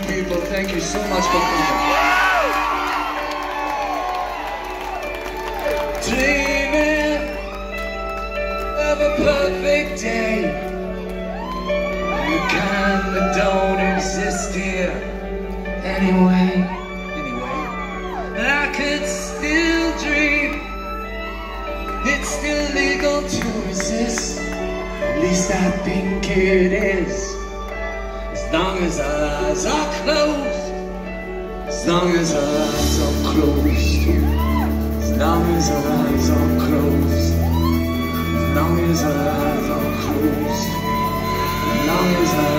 people. Thank you so much for coming. Dreaming of a perfect day, the kind that don't exist here anyway. I could still dream. It's still legal to resist. At least I think it is. As long as our eyes are closed. As long as our eyes are closed. As long as our eyes are closed. As long as our eyes are closed. As long as our